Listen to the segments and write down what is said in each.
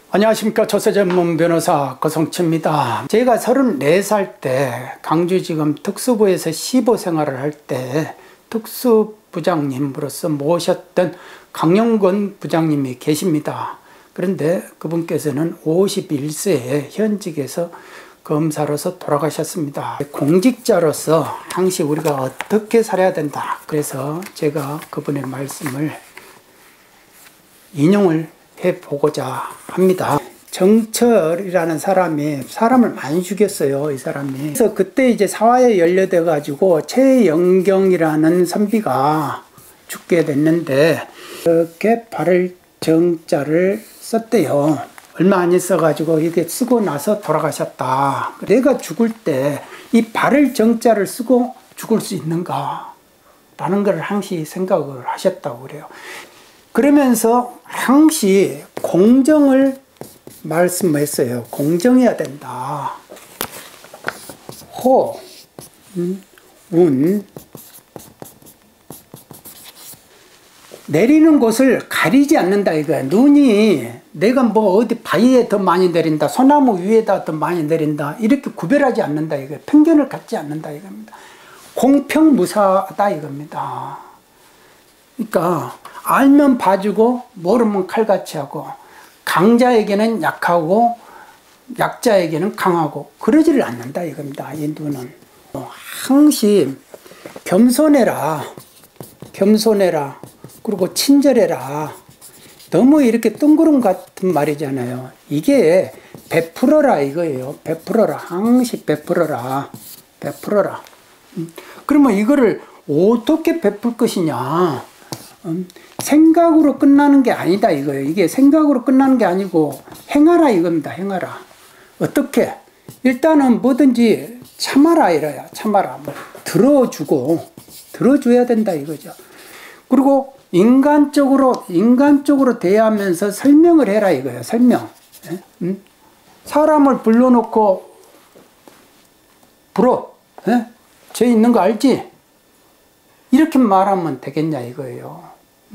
안녕하십니까. 조세 전문 변호사 고성치입니다. 제가 34살 때 강주지검 특수부에서 시보 생활을 할 때 특수부장님으로서 모셨던 강영권 부장님이 계십니다. 그런데 그분께서는 51세에 현직에서 검사로서 돌아가셨습니다. 공직자로서 항시 우리가 어떻게 살아야 된다. 그래서 제가 그분의 말씀을 인용을 해보고자 합니다. 정철이라는 사람이 사람을 많이 죽였어요. 이 사람이. 그래서 그때 이제 사화에 연루돼 가지고 최영경이라는 선비가 죽게 됐는데 이렇게 발을 정자를 썼대요. 얼마 안 있어 가지고 이게 쓰고 나서 돌아가셨다. 내가 죽을 때 이 발을 정자를 쓰고 죽을 수 있는가 라는 걸 항시 생각을 하셨다고 그래요. 그러면서 항시 공정을 말씀했어요. 공정해야 된다. 호, 운, 내리는 곳을 가리지 않는다 이거야. 눈이 내가 뭐 어디 바위에 더 많이 내린다, 소나무 위에다 더 많이 내린다 이렇게 구별하지 않는다 이거야. 편견을 갖지 않는다 이겁니다. 공평무사하다 이겁니다. 그러니까 알면 봐주고 모르면 칼같이 하고 강자에게는 약하고 약자에게는 강하고 그러지를 않는다 이겁니다. 이 눈은 항시 겸손해라, 겸손해라, 그리고 친절해라. 너무 이렇게 뜬구름 같은 말이잖아요. 이게 베풀어라 이거예요. 베풀어라. 항시 베풀어라. 베풀어라. 그러면 이거를 어떻게 베풀 것이냐. 생각으로 끝나는 게 아니다 이거예요. 이게 생각으로 끝나는 게 아니고 행하라 이겁니다. 행하라. 어떻게? 일단은 뭐든지 참아라 이래야. 참아라. 뭐 들어주고 들어줘야 된다 이거죠. 그리고 인간적으로 대하면서 설명을 해라 이거예요. 설명. 사람을 불러놓고 불어. 죄 있는 거 알지? 이렇게 말하면 되겠냐 이거예요.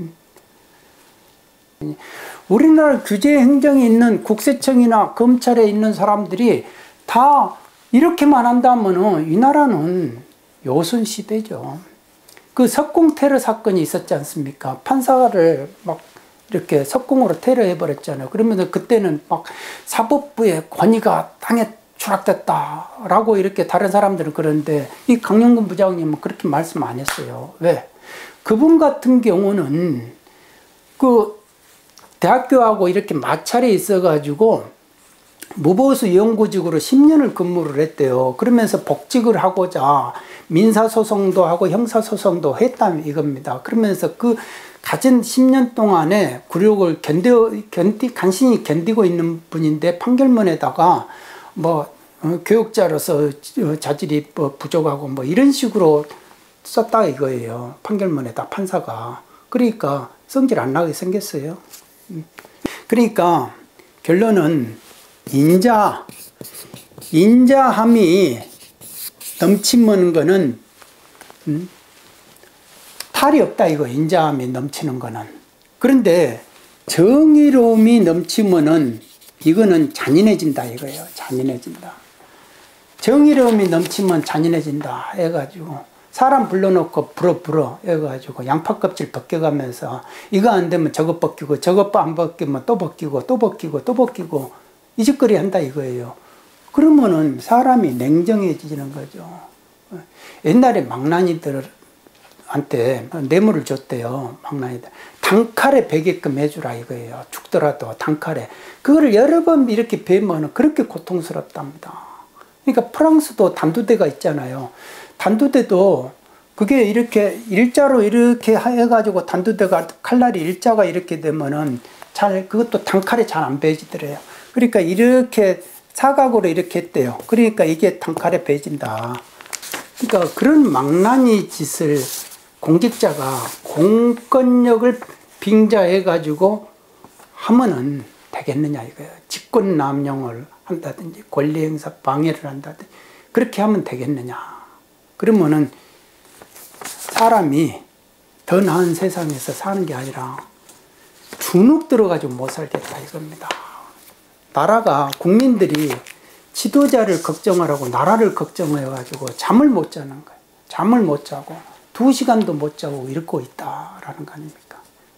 우리나라 규제 행정이 있는 국세청이나 검찰에 있는 사람들이 다 이렇게만 한다면 이 나라는 요순 시대죠. 그 석궁 테러 사건이 있었지 않습니까? 판사를 막 이렇게 석궁으로 테러해 버렸잖아요. 그러면 그때는 막 사법부의 권위가 땅에 추락됐다라고 이렇게 다른 사람들은 그러는데 이 강영권 부장님은 그렇게 말씀 안 했어요. 왜? 그분 같은 경우는 그 대학교하고 이렇게 마찰이 있어가지고 무보수 연구직으로 10년을 근무를 했대요. 그러면서 복직을 하고자 민사소송도 하고 형사소송도 했다는 이겁니다. 그러면서 그 가진 10년 동안에 굴욕을 간신히 견디고 있는 분인데 판결문에다가 뭐 교육자로서 자질이 부족하고 뭐 이런 식으로 썼다 이거예요. 판결문에다 판사가. 그러니까 성질 안 나게 생겼어요. 그러니까 결론은 인자함이 넘치는 거는 탈이 없다 이거. 인자함이 넘치는 거는. 그런데 정의로움이 넘치면은 이거는 잔인해진다 이거예요. 잔인해진다. 정의로움이 넘치면 잔인해진다 해가지고 사람 불러놓고 불어 해가지고 양파 껍질 벗겨가면서 이거 안 되면 저것 벗기고 저것 안 벗기면 또 벗기고 또 벗기고 또 벗기고 이 짓거리 한다 이거예요. 그러면은 사람이 냉정해지는 거죠. 옛날에 망나니들한테 뇌물을 줬대요. 망나니들. 단칼에 베게끔 해주라 이거예요. 죽더라도 단칼에. 그거를 여러 번 이렇게 베면 그렇게 고통스럽답니다. 그러니까 프랑스도 단두대가 있잖아요. 단두대도 그게 이렇게 일자로 이렇게 해가지고 단두대가 칼날이 일자가 이렇게 되면은 잘 그것도 단칼에 잘 안 베지더래요. 그러니까 이렇게 사각으로 이렇게 했대요. 그러니까 이게 단칼에 베진다. 그러니까 그런 망나니 짓을 공직자가 공권력을 빙자해가지고 하면은 되겠느냐 이거예요. 직권남용을 한다든지 권리행사 방해를 한다든지 그렇게 하면 되겠느냐. 그러면은 사람이 더 나은 세상에서 사는 게 아니라 주눅 들어가지고 못 살겠다 이겁니다. 나라가 국민들이 지도자를 걱정하라고 나라를 걱정해가지고 잠을 못 자는 거예요. 잠을 못 자고 2시간도 못 자고 이러고 있다라는 거 아닙니까?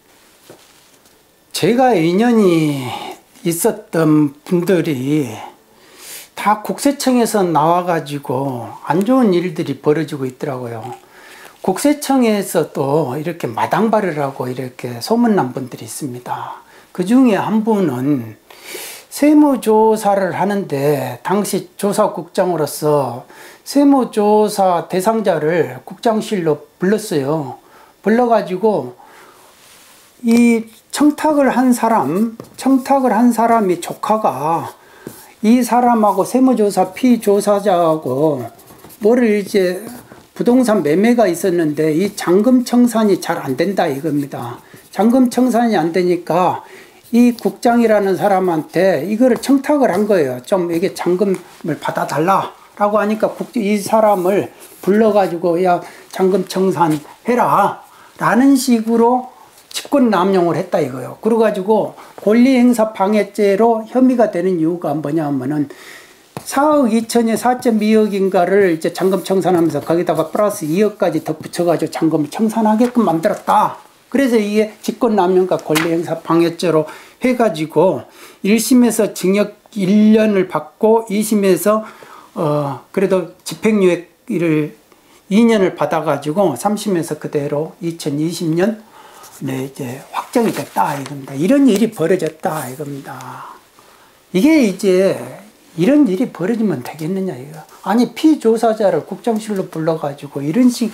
제가 인연이 있었던 분들이 다 국세청에서 나와가지고 안 좋은 일들이 벌어지고 있더라고요. 국세청에서 또 이렇게 마당발을 하고 이렇게 소문난 분들이 있습니다. 그 중에 한 분은 세무조사를 하는데 당시 조사국장으로서 세무조사 대상자를 국장실로 불렀어요. 불러가지고 이 청탁을 한 사람이 조카가 이 사람하고 세무조사 피조사자하고 뭐를 이제 부동산 매매가 있었는데 이 잔금 청산이 잘 안 된다 이겁니다. 잔금 청산이 안 되니까 이 국장이라는 사람한테 이거를 청탁을 한 거예요. 좀 이게 잔금을 받아달라라고 하니까 이 사람을 불러가지고 야 잔금 청산해라 라는 식으로 직권남용을 했다 이거예요. 그래가지고 권리행사 방해죄로 혐의가 되는 이유가 뭐냐면은 4억 2천에 4.2억인가를 이제 잔금 청산하면서 거기다가 플러스 2억까지 덧붙여가지고 잔금을 청산하게끔 만들었다. 그래서 이게 직권남용과 권리행사 방해죄로 해가지고 1심에서 징역 1년을 받고 2심에서 그래도 집행유예를 2년을 받아가지고 3심에서 그대로 2020년 네, 이제 확정이 됐다 이겁니다. 이런 일이 벌어졌다 이겁니다. 이게 이제 이런 일이 벌어지면 되겠느냐 이거. 아니 피조사자를 국장실로 불러가지고 이런 식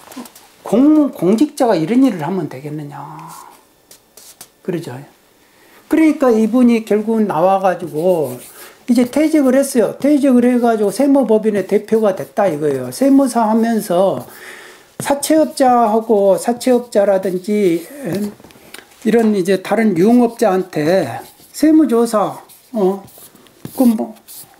공직자가 이런 일을 하면 되겠느냐. 그러죠. 그러니까 이분이 결국은 나와가지고 이제 퇴직을 했어요. 퇴직을 해가지고 세무법인의 대표가 됐다 이거예요. 세무사 하면서 사채업자하고 사채업자라든지 이런 이제 다른 유흥업자한테 세무조사 뭐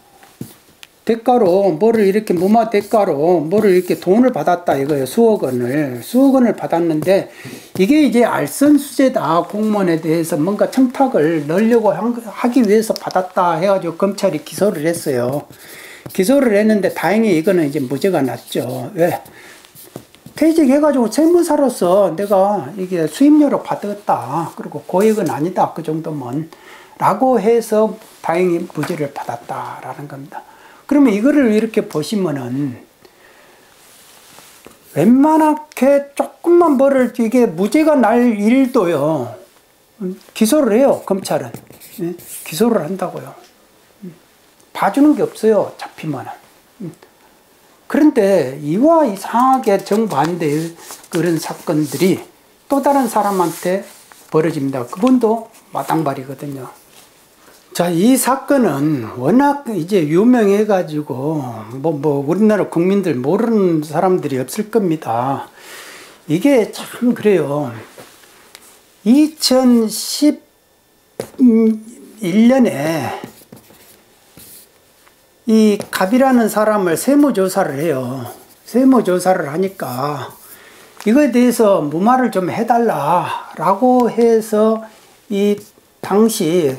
대가로 뭐를 이렇게 무마 대가로 뭐를 이렇게 돈을 받았다 이거예요. 수억 원을 받았는데 이게 이제 알선수재다. 공무원에 대해서 뭔가 청탁을 넣으려고 하기 위해서 받았다 해가지고 검찰이 기소를 했어요. 기소를 했는데 다행히 이거는 이제 무죄가 났죠. 왜? 퇴직해가지고 세무사로서 내가 이게 수임료로 받았다. 그리고 고액은 아니다. 그 정도면. 라고 해서 다행히 무죄를 받았다라는 겁니다. 그러면 이거를 이렇게 보시면은 웬만하게 조금만 벌을 이게 무죄가 날 일도요. 기소를 해요. 검찰은. 기소를 한다고요. 봐주는 게 없어요. 잡히면은. 그런데 이와 이상하게 정반대의 그런 사건들이 또 다른 사람한테 벌어집니다. 그분도 마당발이거든요. 자, 이 사건은 워낙 이제 유명해가지고 우리나라 국민들 모르는 사람들이 없을 겁니다. 이게 참 그래요. 2011년에 이 갑이라는 사람을 세무조사를 해요. 세무조사를 하니까 이거에 대해서 무마를 좀 해달라라고 해서 이 당시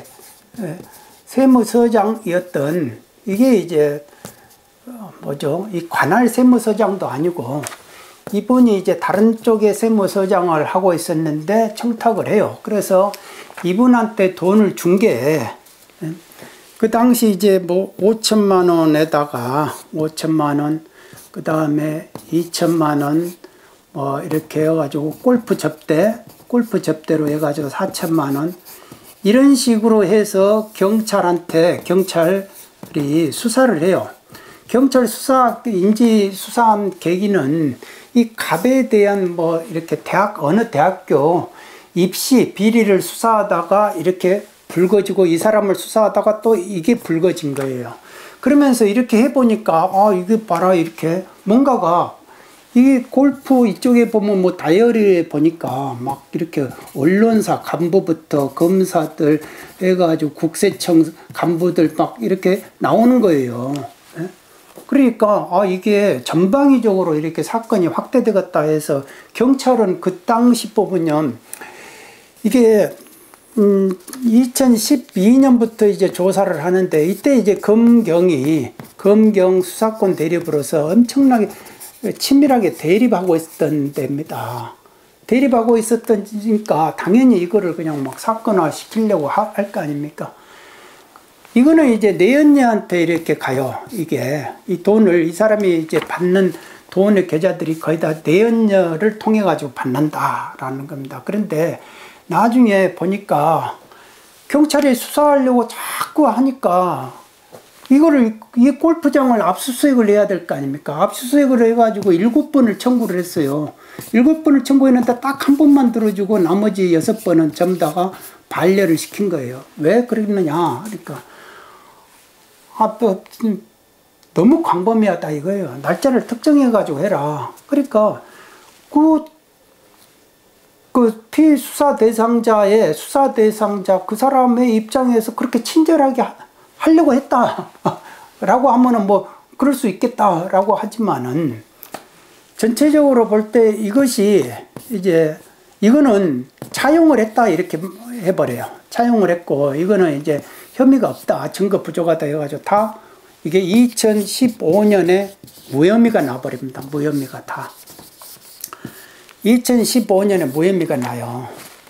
세무서장이었던 이게 이제 뭐죠? 이 관할 세무서장도 아니고 이분이 이제 다른 쪽의 세무서장을 하고 있었는데 청탁을 해요. 그래서 이분한테 돈을 준 게 그 당시 이제 뭐 5천만 원에다가 5천만 원, 그 다음에 2천만 원, 뭐 이렇게 해가지고 골프 접대로 해가지고 4천만 원, 이런 식으로 해서 경찰이 수사를 해요. 경찰 인지 수사한 계기는 이 갑에 대한 뭐 이렇게 어느 대학교 입시 비리를 수사하다가 이렇게 불거지고 이 사람을 수사하다가 또 이게 불거진 거예요. 그러면서 이렇게 해보니까 이게 봐라 이렇게 뭔가가 이게 골프 이쪽에 보면 뭐 다이어리에 보니까 막 이렇게 언론사 간부부터 검사들 해가지고 국세청 간부들 막 이렇게 나오는 거예요. 그러니까 이게 전방위적으로 이렇게 사건이 확대되겠다 해서 경찰은 그 당시 보면 이게 2012년부터 이제 조사를 하는데 이때 이제 검경 수사권 대립으로서 엄청나게 치밀하게 대립하고 있었던 때입니다. 대립하고 있었으니까 당연히 이거를 그냥 막 사건화 시키려고 할 거 아닙니까? 이거는 이제 내연녀한테 이렇게 가요. 이게 이 돈을 이 사람이 이제 받는 돈의 계좌들이 거의 다 내연녀를 통해 가지고 받는다라는 겁니다. 그런데 나중에 보니까 경찰이 수사하려고 자꾸 하니까 이거를 이 골프장을 압수수색을 해야 될 거 아닙니까? 압수수색을 해가지고 7번을 청구를 했어요. 7번을 청구했는데 딱 한 번만 들어주고 나머지 6번은 전부 다가 반려를 시킨 거예요. 왜 그랬느냐? 그러니까 또 너무 광범위하다 이거예요. 날짜를 특정해가지고 해라. 그러니까 그 피수사 대상자 그 사람의 입장에서 그렇게 친절하게 하려고 했다 라고 하면은 뭐 그럴 수 있겠다라고 하지만은 전체적으로 볼 때 이것이 이제 이거는 차용을 했다 이렇게 해버려요. 차용을 했고 이거는 이제 혐의가 없다, 증거 부족하다 해가지고 다 이게 2015년에 무혐의가 나버립니다. 무혐의가 다 2015년에 무혐의가 나요.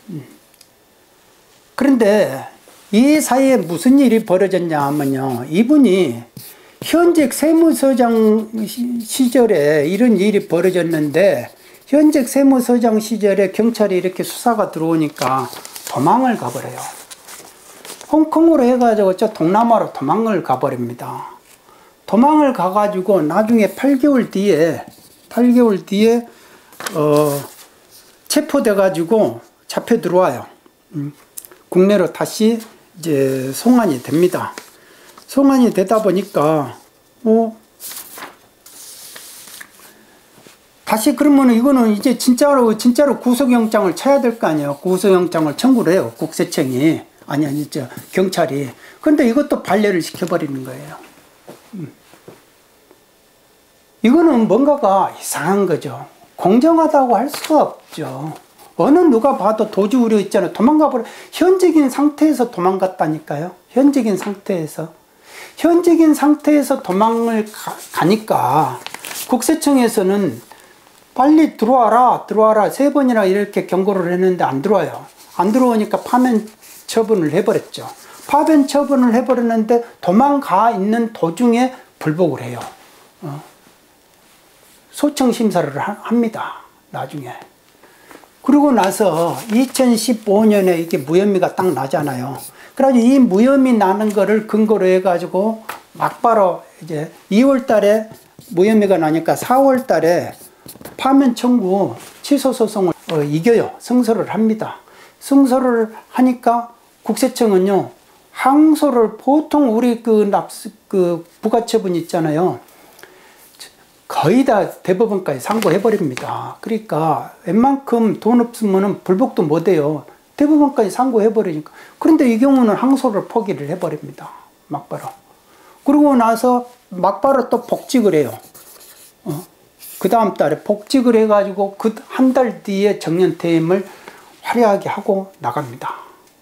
그런데 이 사이에 무슨 일이 벌어졌냐 하면요, 이분이 현직 세무서장 시절에 이런 일이 벌어졌는데 현직 세무서장 시절에 경찰이 이렇게 수사가 들어오니까 도망을 가버려요. 홍콩으로 해가지고 저 동남아로 도망을 가버립니다. 도망을 가가지고 나중에 8개월 뒤에 체포돼가지고 잡혀 들어와요. 국내로 다시 이제 송환이 됩니다. 송환이 되다 보니까 다시 그러면 이거는 이제 진짜로 구속영장을 쳐야 될 거 아니에요. 구속영장을 청구를 해요. 국세청이 아니 경찰이. 근데 이것도 반려를 시켜버리는 거예요. 이거는 뭔가가 이상한 거죠. 공정하다고 할 수가 없죠. 어느 누가 봐도 도주 우려 있잖아요. 도망가버려. 현직인 상태에서 도망갔다니까요. 현직인 상태에서 도망을 가니까 국세청에서는 빨리 들어와라 3번이나 이렇게 경고를 했는데 안 들어와요. 안 들어오니까 파면 처분을 해버렸죠. 파면 처분을 해버렸는데 도망가 있는 도중에 불복을 해요. 소청 심사를 합니다. 나중에. 그러고 나서 2015년에 이게 무혐의가 딱 나잖아요. 그래가지고 이 무혐의 나는 거를 근거로 해가지고 막바로 이제 2월 달에 무혐의가 나니까 4월 달에 파면 청구 취소 소송을 이겨요. 승소를 합니다. 승소를 하니까 국세청은요, 항소를 보통 우리 그 부가처분 있잖아요. 거의 다 대법원까지 상고해버립니다. 그러니까 웬만큼 돈 없으면 불복도 못해요. 대법원까지 상고해버리니까. 그런데 이 경우는 항소를 포기를 해버립니다. 막바로. 그러고 나서 막바로 또 복직을 해요. 그 다음 달에 복직을 해가지고 그 한 달 뒤에 정년퇴임을 화려하게 하고 나갑니다.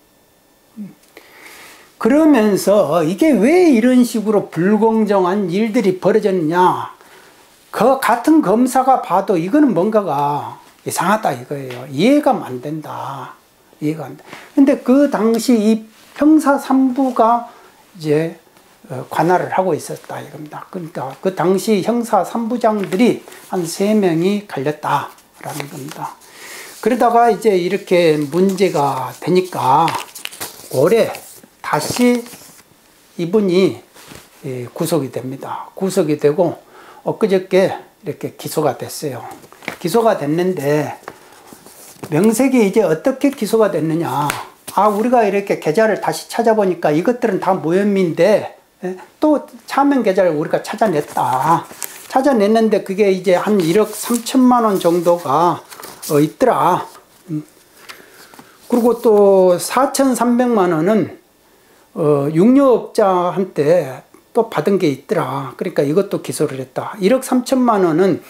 그러면서 이게 왜 이런 식으로 불공정한 일들이 벌어졌느냐. 그 같은 검사가 봐도 이거는 뭔가가 이상하다 이거예요. 이해가 안 된다. 이해가 안 돼. 근데 그 당시 이 형사 3부가 이제 관할을 하고 있었다 이겁니다. 그러니까 그 당시 형사 3부장들이 한 3명이 갈렸다라는 겁니다. 그러다가 이제 이렇게 문제가 되니까 올해 다시 이분이 구속이 됩니다. 구속이 되고 엊그저께 이렇게 기소가 됐어요. 기소가 됐는데 명색이 이제 어떻게 기소가 됐느냐. 우리가 이렇게 계좌를 다시 찾아보니까 이것들은 다 무혐의인데 또 차명 계좌를 우리가 찾아냈다. 찾아냈는데 그게 이제 한 1억 3천만 원 정도가 있더라. 그리고 또 4,300만 원은 육류업자한테 또 받은 게 있더라. 그러니까 이것도 기소를 했다. 1억 3천만 원은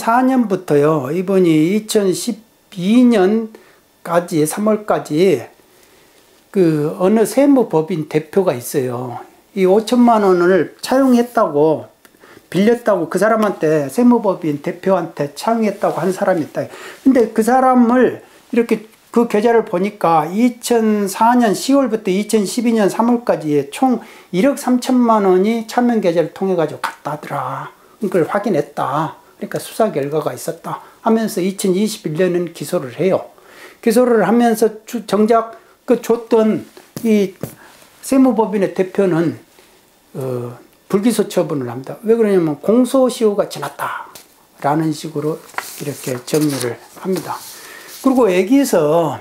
2004년부터요. 이분이 2012년까지 3월까지 그 어느 세무법인 대표가 있어요. 이 5천만 원을 차용했다고, 빌렸다고 그 사람한테, 세무법인 대표한테 차용했다고 한 사람이 있다. 근데 그 사람을 이렇게 그 계좌를 보니까 2004년 10월부터 2012년 3월까지에 총 1억 3천만 원이 차명 계좌를 통해 가지고 갔다 하더라. 그걸 확인했다. 그러니까 수사 결과가 있었다 하면서 2021년은 기소를 해요. 기소를 하면서 정작 그 줬던 이 세무법인의 대표는 불기소 처분을 합니다. 왜 그러냐면 공소시효가 지났다 라는 식으로 이렇게 정리를 합니다. 그리고 여기서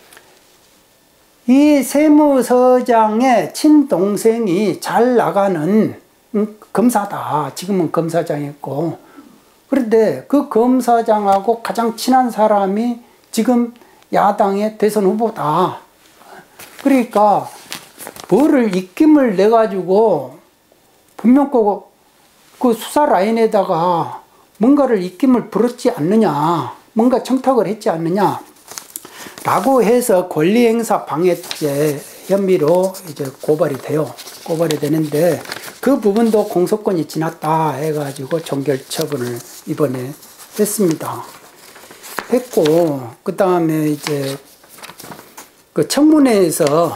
이 세무서장의 친동생이 잘 나가는 검사다. 지금은 검사장이었고, 그런데 그 검사장하고 가장 친한 사람이 지금 야당의 대선 후보다. 그러니까 뭐를 입김을 내가지고 분명 그 수사 라인에다가 뭔가를 입김을 불었지 않느냐, 뭔가 청탁을 했지 않느냐 라고 해서 권리행사 방해죄 혐의로 이제 고발이 돼요. 고발이 되는데 그 부분도 공소권이 지났다 해가지고 종결 처분을 이번에 했습니다. 했고, 그 다음에 이제 그 청문회에서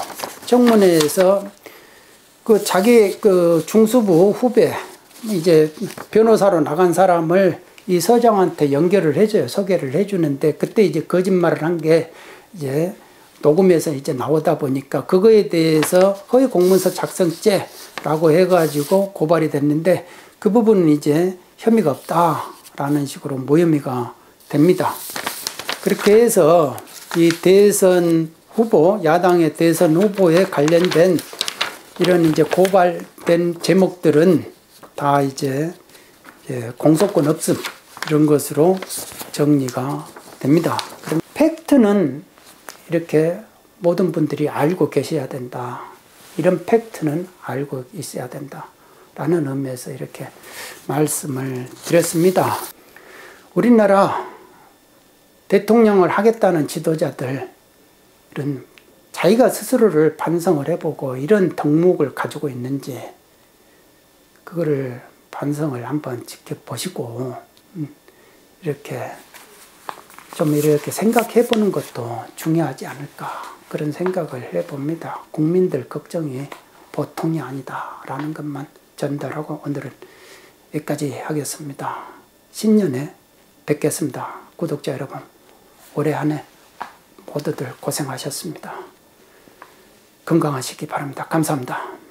그 자기 그 중수부 후배, 이제 변호사로 나간 사람을 이 서장한테 연결을 해줘요. 소개를 해주는데, 그때 이제 거짓말을 한 게 이제 녹음에서 이제 나오다 보니까 그거에 대해서 허위 공문서 작성죄라고 해가지고 고발이 됐는데, 그 부분은 이제 혐의가 없다라는 식으로 무혐의가 됩니다. 그렇게 해서 이 대선 후보, 야당의 대선 후보에 관련된 이런 이제 고발된 제목들은 다 이제 공소권 없음 이런 것으로 정리가 됩니다. 그럼 팩트는 이렇게 모든 분들이 알고 계셔야 된다. 이런 팩트는 알고 있어야 된다. 라는 의미에서 이렇게 말씀을 드렸습니다. 우리나라 대통령을 하겠다는 지도자들, 이런 자기가 스스로를 반성을 해보고 이런 덕목을 가지고 있는지 그거를 반성을 한번 지켜보시고 이렇게 좀 이렇게 생각해 보는 것도 중요하지 않을까, 그런 생각을 해봅니다. 국민들 걱정이 보통이 아니다 라는 것만 전달하고 오늘은 여기까지 하겠습니다. 신년에 뵙겠습니다. 구독자 여러분, 올해 한 해 모두들 고생하셨습니다. 건강하시기 바랍니다. 감사합니다.